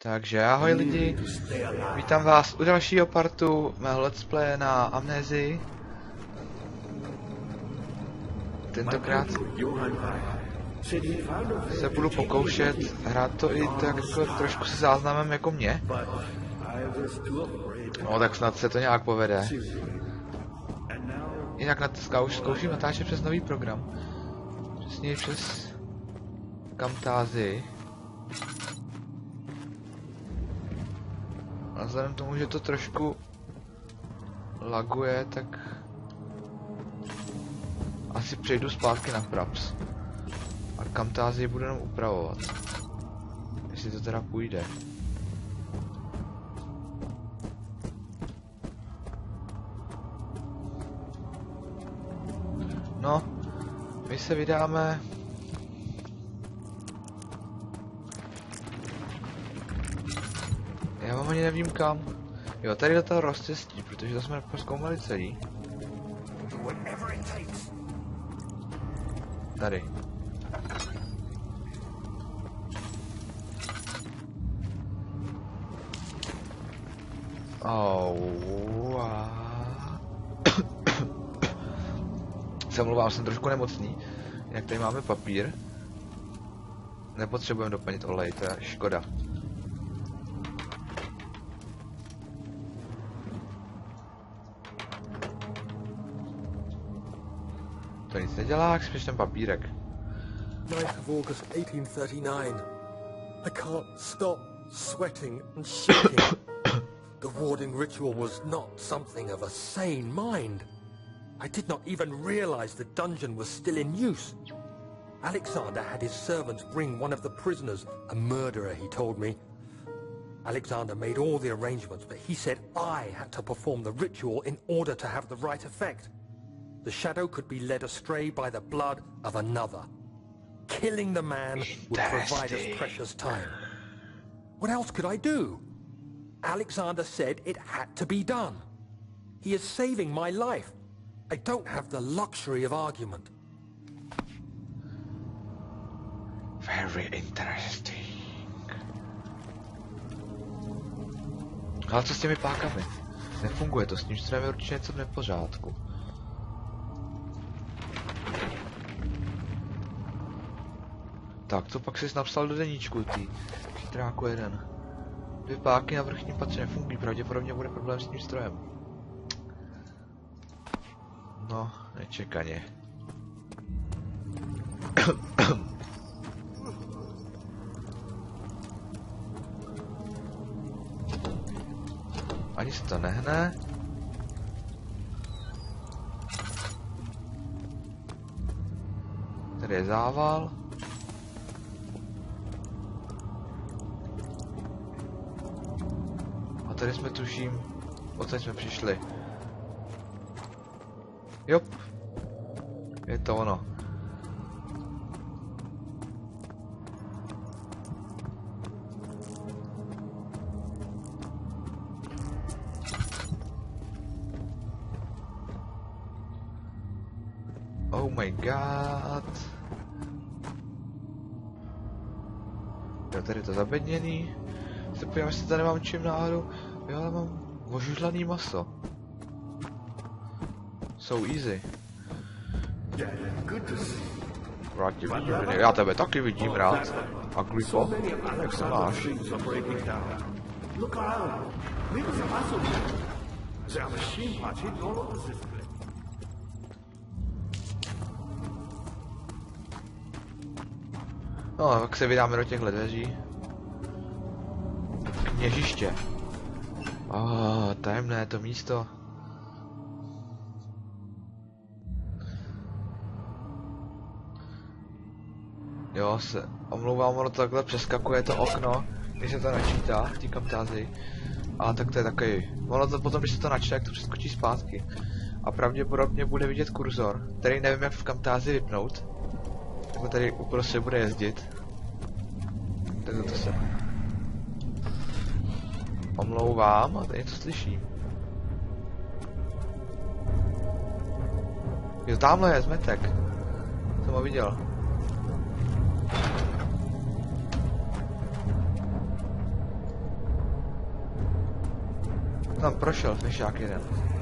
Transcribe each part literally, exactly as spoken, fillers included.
Takže ahoj lidi, vítám vás u dalšího partu mého let's play na Amnezii. Tentokrát se budu pokoušet hrát to i tak jako trošku se záznamem jako mě. No tak snad se to nějak povede. Jinak na zkouš, zkouším natáčet přes nový program. Přesně přes Camtasia. A vzhledem k tomu, že to trošku laguje, tak asi přejdu zpátky na Fraps. A Camtasia budu jenom upravovat. Jestli to teda půjde. No, my se vydáme já vám ani nevím kam. Jo, tady do toho rozcestí, protože to jsme prozkoumali celý. Tady. Oh, se mluvám, jsem trošku nemocný. Jinak tady máme papír. Nepotřebujeme doplnit olej, to je škoda. To nic nedělá, jak spíš ten papírek. ninth of August eighteen thirty-nine. I can't stop sweating and shaking. The warding ritual was not something of a sane mind. I did not even realize the dungeon was still in use. Alexander had his servants bring one of the prisoners, a murderer, he told me. Alexander made all the arrangements, but he said I had to perform the ritual in order to have the right effect. The shadow could be led astray by the blood of another. Killing the man would provide us precious time. What else could I do? Alexander said it had to be done. He is saving my life. I don't have the luxury of argument. Very interesting. Ale co s těmi pákami? Nefunguje to, s tím strojem je určitě něco v nepořádku. Tak, co pak jsi napsal do deníčku, ty chytráku jeden. Dvě páky na vrchním patře nefungují, pravděpodobně bude problém s tím strojem. No, nečekaně. Ani se to nehne. Tady je zával. A tady jsme tuším, odsaď jsme přišli. Jop. Je to ono. Oh my god. Jo, tady je to zabedněný. Se podívám, jestli tady nemám čím náhodou. Jo, ale mám ožužlaný maso. So easy. Rád tě vidím, já tebe taky vidím rád. A Glipo, jak se máš? No, tak se vydáme do těchto dveří. Kněžiště. Oh, tajemné to místo. Jo, se omlouvám, ono to takhle přeskakuje to okno, když se to načítá v té Camtasii. A tak to je takový. Ono to potom, když se to načte, tak to přeskočí zpátky. A pravděpodobně bude vidět kurzor, který nevím jak v Camtasii vypnout. Jako tady uprostřed bude jezdit. Tak to se omlouvám, a tady něco slyším. Jo, tamhle je zmetek. Jsem ho viděl. Tam prošel fešák jeden.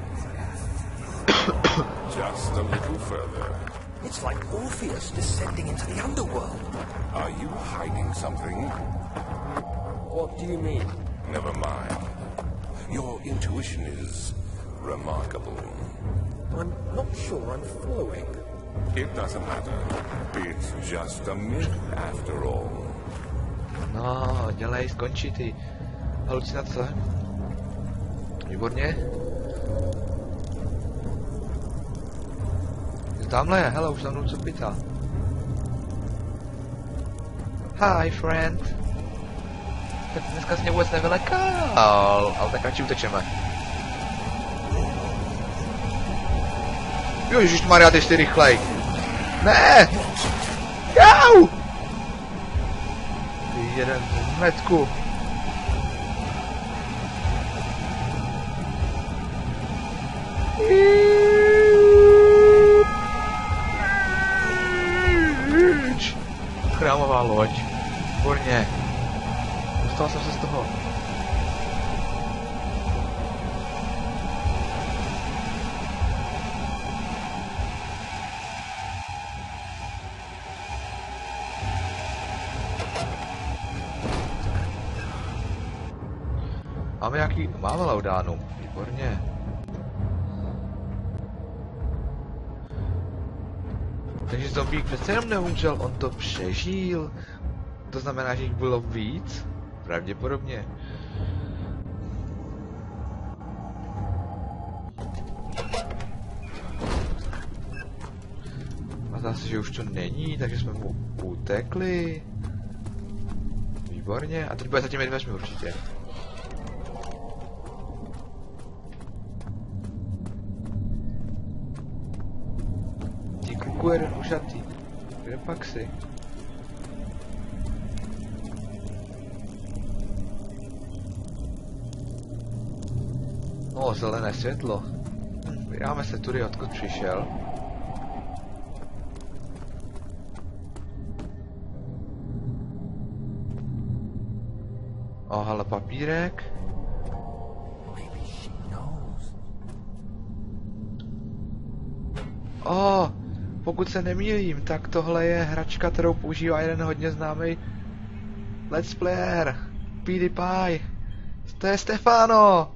Just a little further. It's like Orpheus descending into the underworld. Are you hiding something? What do you mean? Never mind. Your intuition is remarkable. I'm not sure I'm following. It doesn't matter. It's just a myth after all. No, dělej, skončí ty halucinace. Výborně. Tamhle je, hele, už za mnou co pytá. Hi, friend. Tak dneska jsi mě vůbec nevylekal, ale tak radši utečeme. Ježišmarja, ty jsi rychlej. Ne! Jau! Ty jeden z metku. Chrámová loď. Výborně. Dostal jsem se z toho. Máme nějaký... Máme laudánum. Výborně. Takže zombík přece jenom neumřel, on to přežil. To znamená, že jich bylo víc? Pravděpodobně. A zase, že už to není, takže jsme mu utekli. Výborně. A teď bude za těmi dveřmi určitě. Kuku jeden ušatý. Kde pak si? No, zelené světlo. Vydáme se tudy, odkud přišel. O, hele, papírek. O, pokud se nemýlím, tak tohle je hračka, kterou používá jeden hodně známý let's player, PewDiePie. To je Stefano!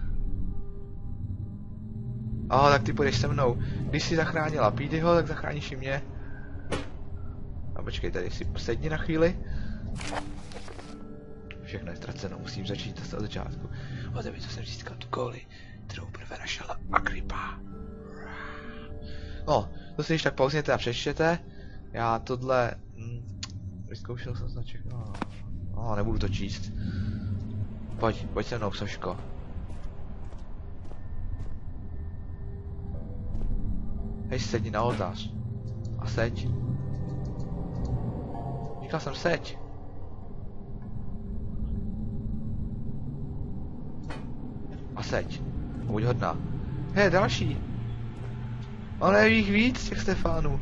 O, tak ty půjdeš se mnou. Když jsi zachránila PewDieho, tak zachráníš i mě. A počkej, tady si sedni na chvíli. Všechno je ztraceno, musím začít od začátku. O tebe, co jsem získal tu koli, kterou prvé našla Agrippa. No, to si když tak pauzněte a přečtěte. Já tohle... Hm, vyzkoušel jsem značek, no, no, nebudu to číst. Pojď, pojď se mnou, Soško. Hej, sedni na oltář. A seď. Říkal jsem seď. A seď. Buď hodná. Hej, další. Ale je jich víc, těch Stefánů.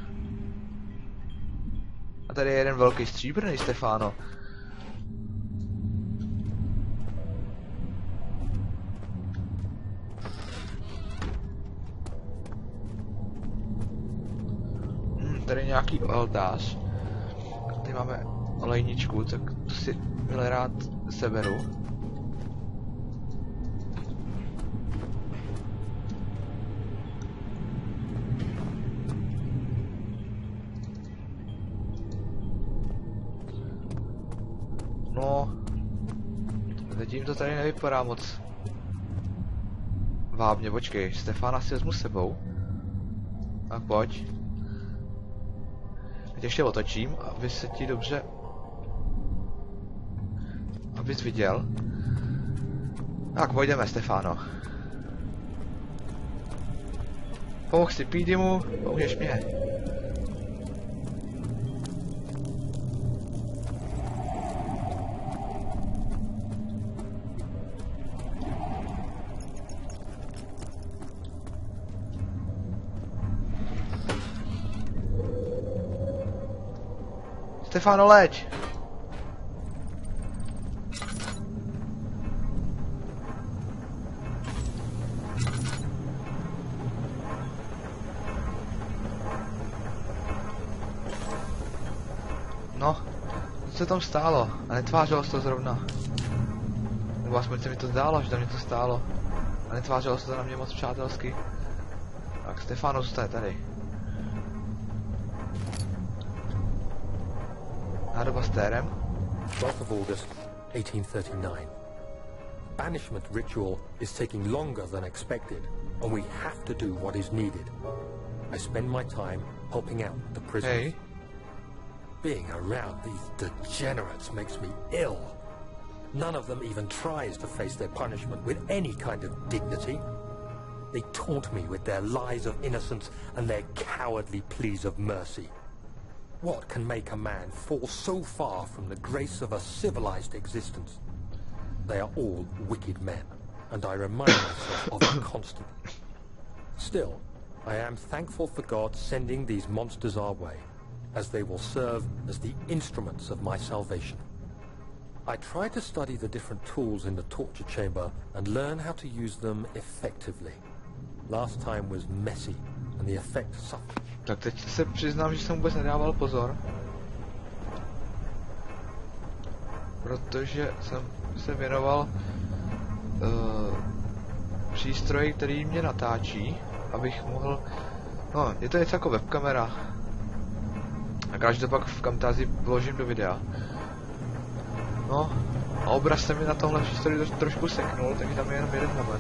A tady je jeden velký stříbrný Stefano. Hmm, tady je nějaký oltář. Tady máme olejničku, tak to si milé rád seberu. No, zatím to tady nevypadá moc vábně, počkej, Stefána si vezmu s sebou. Tak pojď. Teď ještě otočím, aby se ti dobře... Abys viděl. Tak pojďme, Stefano. Pomohl si PewDiemu, pomůžeš mě. Stefano, leď! se tam stálo a netvářilo se to zrovna. Nebo aspoň se mi to zdálo, že tam mě to stálo. A netvářilo se to na mě moc přátelsky. Tak Stefano zůstane tady. Nádoba s Térem. twelfth of August, eighteen thirty-nine. Banishment ritual is taking longer than expected, and we have to do what is needed. I spend my time helping out the prisoners. Hej. Being around these degenerates makes me ill. None of them even tries to face their punishment with any kind of dignity. They taunt me with their lies of innocence and their cowardly pleas of mercy. What can make a man fall so far from the grace of a civilized existence? They are all wicked men, and I remind myself of it constantly. Still, I am thankful for God sending these monsters our way, as they will serve as the instruments of my salvation. I try to study the different tools in the torture chamber and learn how to use them effectively. Last time was messy, and the effect suffered. Tak teď se přiznám, že jsem vůbec nedával pozor. Protože jsem se věnoval uh, přístroji, který mě natáčí, abych mohl... No, je to něco jako webkamera. A když to pak v Camtasii vložím do videa. No, a obraz se mi na tomhle přístroji troš, trošku seknul, takže tam je jenom jeden moment.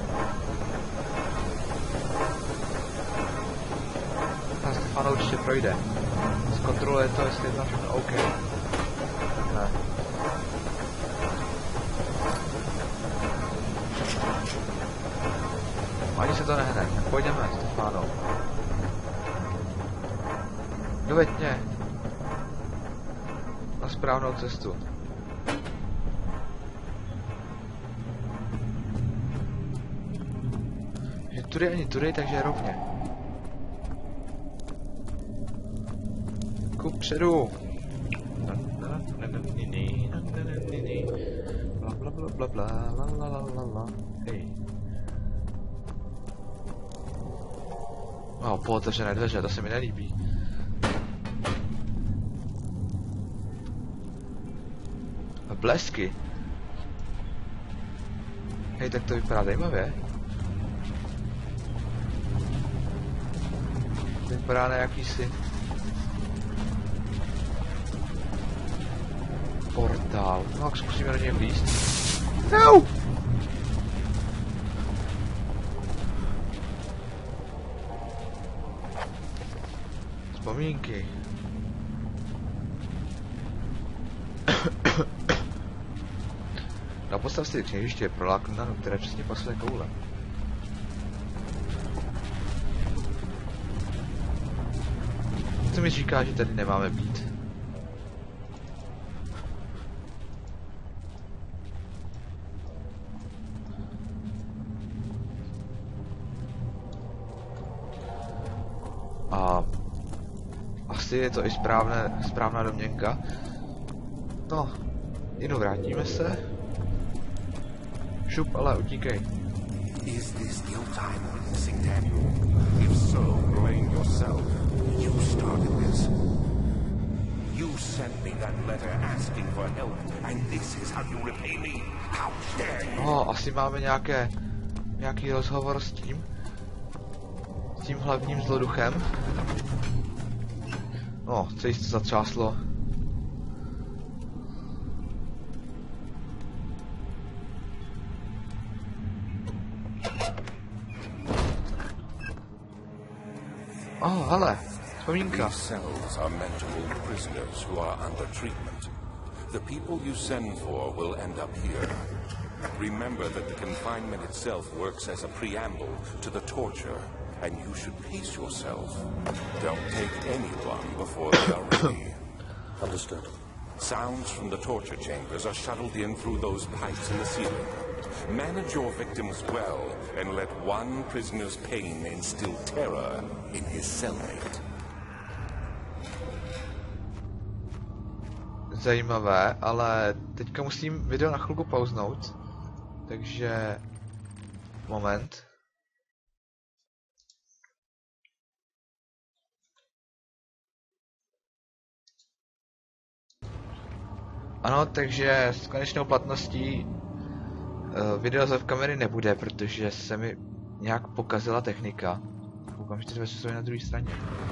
A Stefano určitě projde. Zkontroluje to, jestli je tam všechno OK. Ne. Ani se to nehne. Pojďme, Stefano. Doveď mě. Na správnou cestu. Že tudy ani tudy, takže rovně. Kupředu. Bla bla bla bla bla la la la la la. Hej. Oh, pootevřené dveře, to se mi nelíbí. A blesky. Hej, tak to vypadá zajímavě. To vypadá na jakýsi portál. No, tak zkusíme do něj vlízt. No! Vzpomínky. Na postav si kněžiště je proláknutá, které přesně pasuje koule. Co mi říká, že tady nemáme být? A asi je to i správné, správná domněnka. No, jenom vrátíme se. Šup, ale utíkej. Is this your time witnessing, Daniel? If so, blame yourself. You started this. You sent me that letter asking for help, and this is how you repay me? How dare you? Oh, asi máme nějaké, nějaký rozhovor s tím. S tím hlavním zloduchem. No, celý to zatřáslo. Oh, hele, vzpomínka. These cells are meant to hold prisoners who are under treatment. The people you send for will end up here. Remember that the confinement itself works as a preamble to the torture, and you should pace yourself. Don't take anyone before they are ready. Understood. Sounds from the torture chambers are shuttled in through those pipes in the ceiling. Manage your victims well, and let one prisoner's pain instill terror in his cellmate. Zajímavé, ale teďka musím video na chvilku pauznout. Takže... Moment. Ano, takže s konečnou platností uh, video z kamery nebude, protože se mi nějak pokazila technika. Koukám, že ty dveře jsou na druhé straně.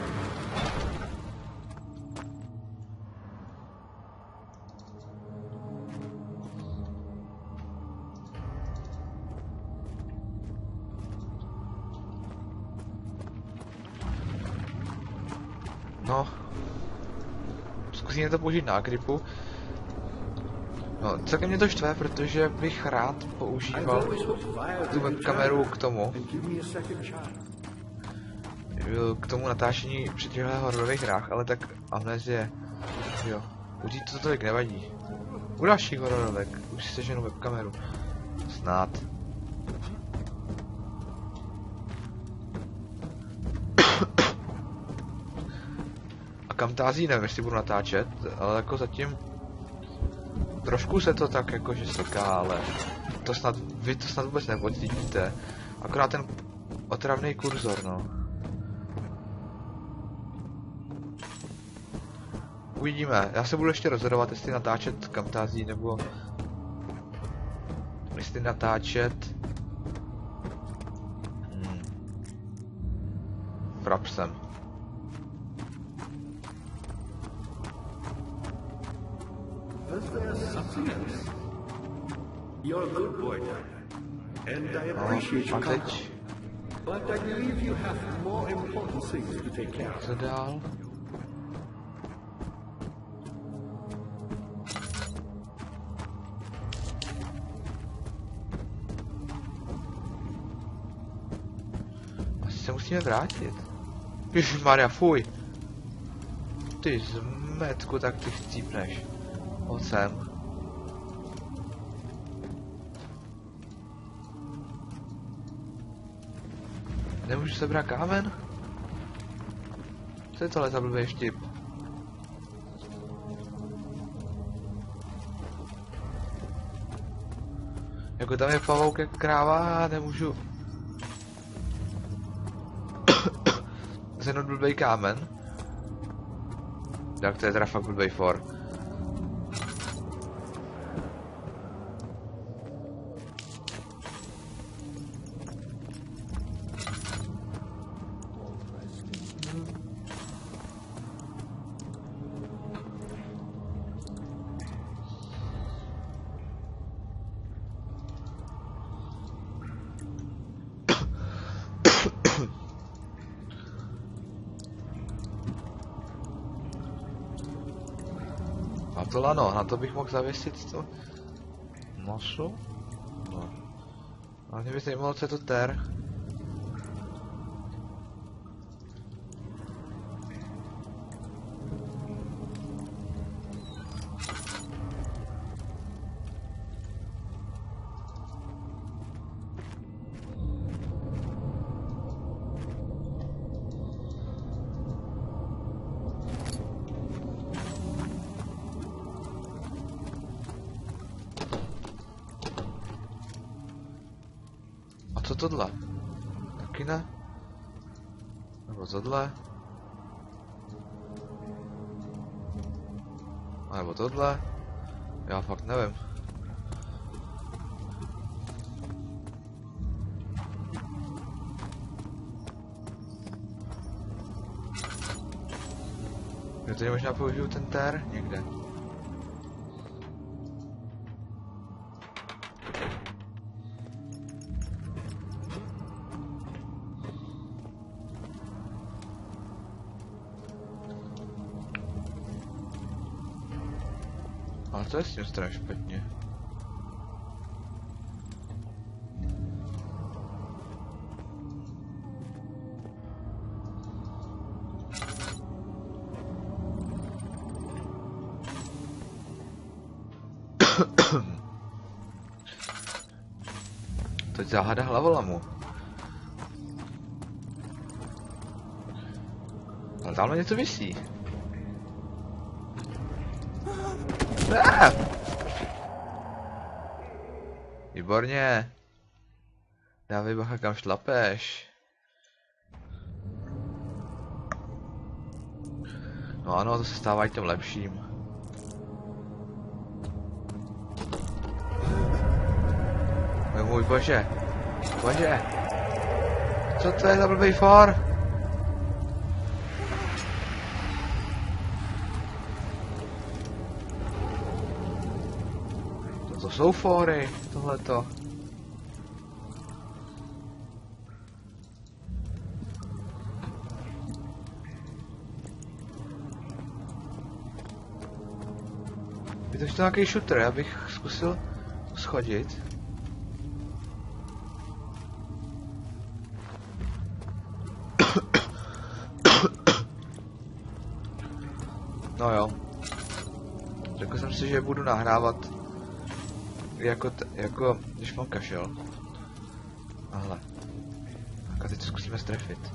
No, zkusíme to použít na gripu. No, celkem mě to štve, protože bych rád používal tu webkameru k tomu. K tomu natáčení při těchto hororových hrách, ale tak Amnesie, jo, už jí to tolik nevadí. U dalších hororovek už si seženu webkameru. Snad. A Camtasia nevím, jestli budu natáčet, ale jako zatím trošku se to tak jakože seká, ale to snad, vy to snad vůbec nepocítíte. Akorát ten otravný kurzor, no. Uvidíme, já se budu ještě rozhodovat, jestli natáčet Camtasia nebo jestli natáčet hmm. Frapsem. You're a good boy, Dad, and I appreciate No, your a teď comfort. But I believe you have more important things to take care of. co dál? Asi se musíme vrátit. Ježišmarja, fuj! Ty zmetku, tak ty chcípneš. Pojď sem. Nemůžu sebrat kámen? Co je tohle za blbý štip? Jako tam je pavouk jak kráva a nemůžu zjednout blbý kámen. Tak to je teda fakt blbý for. A to lano, na to bych mohl zavěsit to maso? No. A mě by zajímalo, co je to ter. Co tohle? Taky ne? Nebo tohle? A nebo tohle? Já fakt nevím. Já tady možná použiju ten ter někde. Ale to je s tím strašně špatně. Teď záhada hlavolamu. Ale tamhle něco visí. Ah! Výborně. Dávej bacha, kam šlapeš. No ano, to se stává i tím lepším. Můj bože. Bože. Co to je za blbý for? To jsou fory, tohleto. Je to ještě nějaký shooter, já bych zkusil schodit. No jo. Řekl jsem si, že budu nahrávat jako, t jako když mám kašel. Ahle. Tak a teď to zkusíme strefit.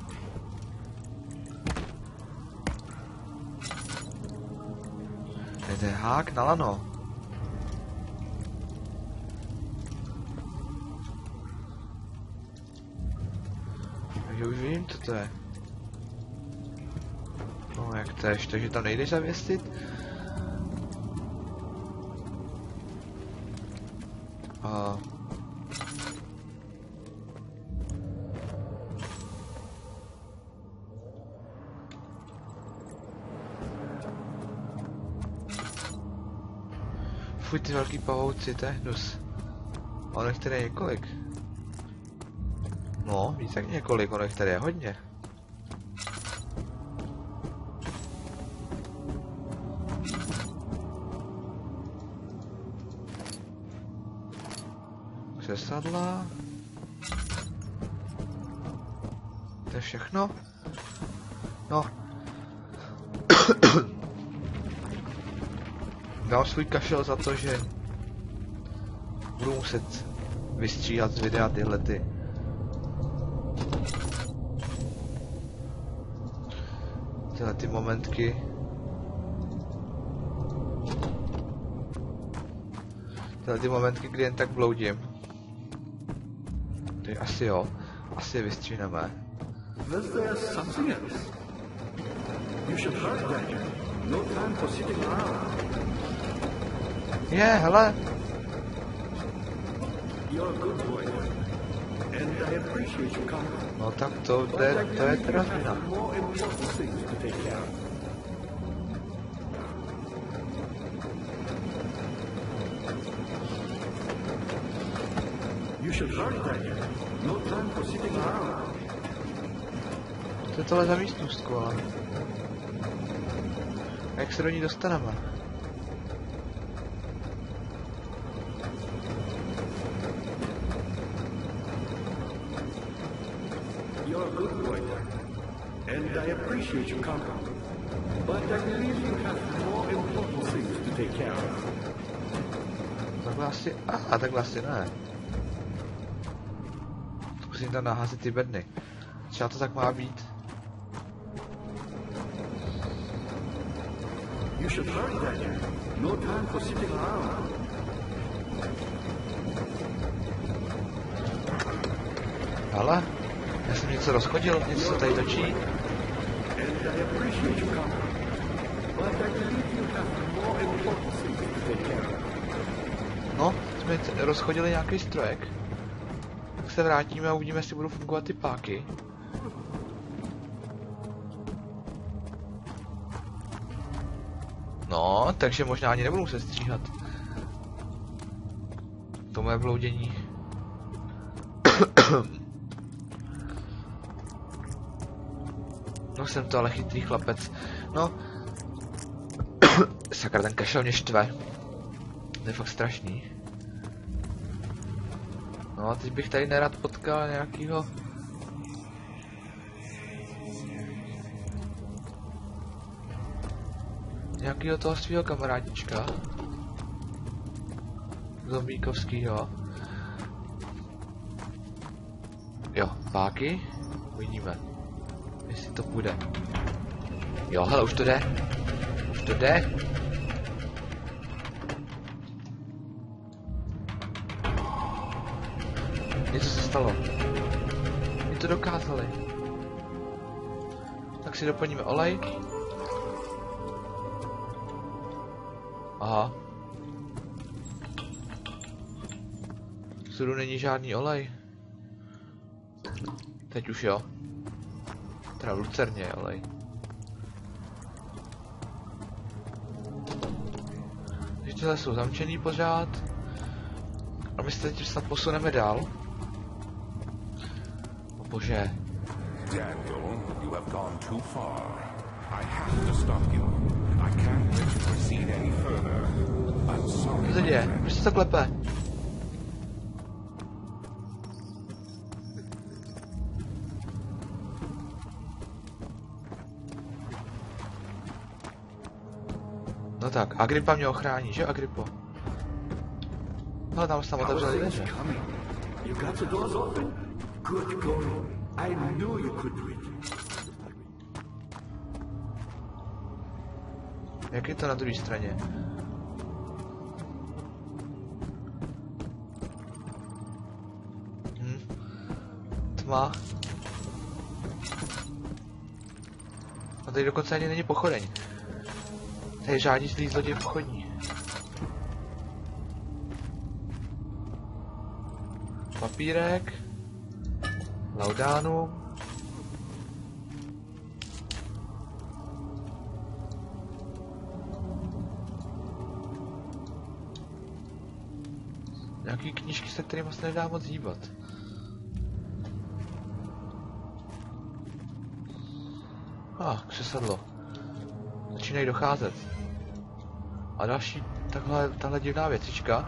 To je hák na lano. Takže už vím, co to je. No jak to je, takže tam nejdeš zavěstit? A... Fuj, ty velký pavouci, to je hnus. Ono jich tady je několik. No, víc jak několik, ono jich tady je hodně. Přesadla. To je všechno? No. Dám svůj kašel za to, že budu muset vystříhat z videa tyhle ty. Tyhle ty momentky. Tyhle ty momentky, kdy jen tak bloudím. Takže asi jo. Asi je vystříneme. Was there something else? You should hurry, Daniel. No time for sitting around. Je, yeah, hele. You're a good boy, and I appreciate you coming. No tak to, to je, to je teda změna. More important things to take care of. You should hurry, Daniel. No time for sitting around. Co je tohle za místnostku, ale? A jak se do ní dostaneme? You're a good boy, and I appreciate you coming. But I believe you have more important things to take care of. Takhle asi... A, ah, takhle asi ne. Zkusím tam naházet ty bedny. Třeba to tak má být. You should hurry, Daniel. No time for sitting around. Ale? Já jsem něco rozchodil, něco se tady točí. And I appreciate you coming. But I believe you have more important things to take care of. No, jsme t- rozchodili nějaký strojek. Tak se vrátíme a uvidíme, jestli budou fungovat ty páky. No, takže možná ani nebudu muset stříhat. To moje bloudění. No jsem to ale chytrý chlapec. No. Sakra, ten kašel mě štve. To je fakt strašný. No a teď bych tady nerad potkal nějakýho... Nějakýho toho svýho kamarádička. Zombíkovskýho. Jo, páky. Uvidíme. Jestli to půjde. Jo, hele, už to jde. Už to jde. Něco se stalo. My to dokázali. Tak si doplníme olej. Aha. Všudu není žádný olej. Teď už jo. Teda v lucerně je olej. Takže tyhle jsou zamčený pořád. A my se teď snad posuneme dál. O bože. Daniel, you have gone too far. I have to stop you. I can't let you proceed any further. I'm sorry. Co se děje? Proč se to klepe? No tak, Agrippa mě ochrání, že Agrippo? No tam se tam otevřeli dveře. You got the doors open? Good going. I knew you could do it. Jak je to na druhé straně? Hm. Tma. A tady dokonce ani není pochodeň. Tady je žádný zlý zloděj pochodní. Papírek. Laudanum. Nějaký knížky, se kterými vlastně nedá moc hýbat. Ah, křesadlo. Začínají docházet. A další takhle, tahle divná věcička.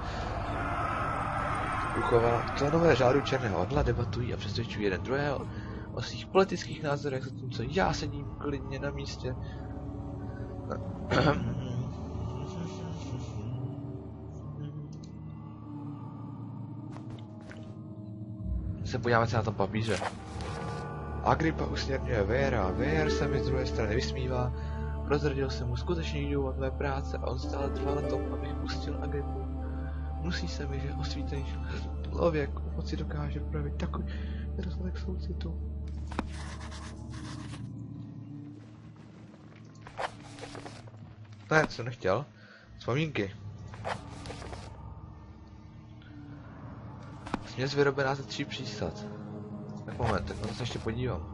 Duchova členové řádu Černého orla debatují a přesvědčují jeden druhého o svých politických názorech, zatímco já sedím klidně na místě. Se podíváme se na tom papíře. Agrippa usměrňuje Vejera a Vejer se mi z druhé strany vysmívá. Prozradil jsem mu skutečný důvod mé práce a on stále trval na tom, abych pustil Agrippu. Musí se mi, že osvícený člověk u moci dokáže projevit takový nedostatek soucitu. Ne, co jsem nechtěl. Vzpomínky. Směs vyrobená ze tří přísad. Tak moment, tak na to se ještě podívám.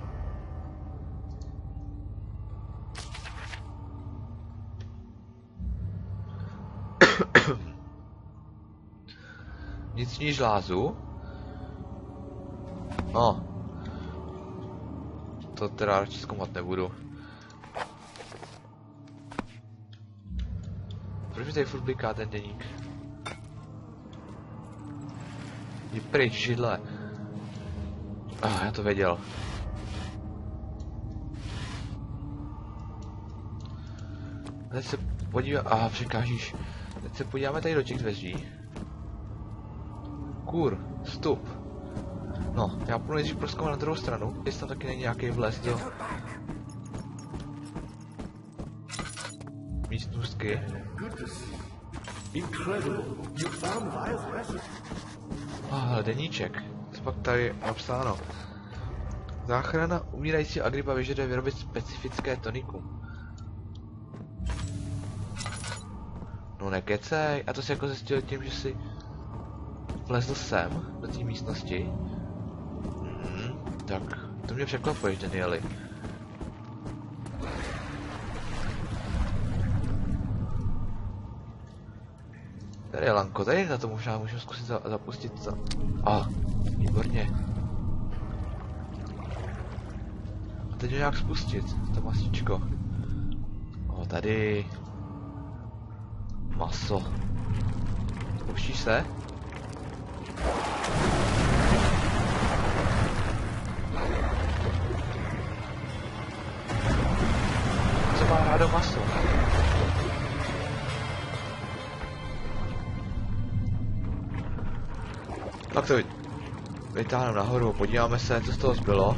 Vnitřní žlázu. No. To teda radši zkoumat nebudu. Proč mi tady furt bliká ten deník? Je pryč, židle. Ah, já to věděl. Teď se podívám, aha, překážíš. Teď se podíváme tady do těch dveří. Kur, vstup. No, já půjdu nejdřív prozkoumat na druhou stranu, jestli tam taky není nějaký vlez do místnostky. Ah, deníček. Co pak tady napsáno? Záchrana umírající Agrippa vyžaduje vyrobit specifické tonikum. No nekecej, a to si jako zjistil tím, že si vlezl sem, do té místnosti. Mhm, tak to mě překvapuješ, Danieli. Tady je lanko, tady na to možná můžu zkusit za zapustit za... A, ah, výborně. A teď ho nějak spustit, to masičko. O, tady. Maso. Pouští se? Co má rádo maso? Tak to vytáhneme nahoru, podíváme se, co z toho zbylo.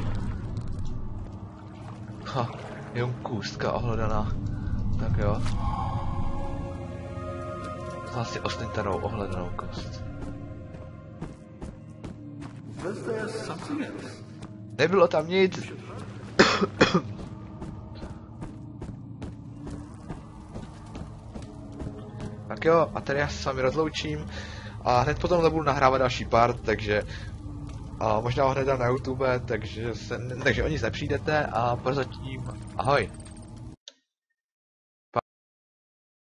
Ha, jenom kůstka ohledaná. Tak jo. Asi ostentanou ohledanou kost. Nebylo tam nic. Tak jo, a tady já se s vámi rozloučím A hned potom nebudu nahrávat další part, takže a možná ho hned dám na YouTube, takže, se, takže o nic nepřijdete a prozatím ahoj.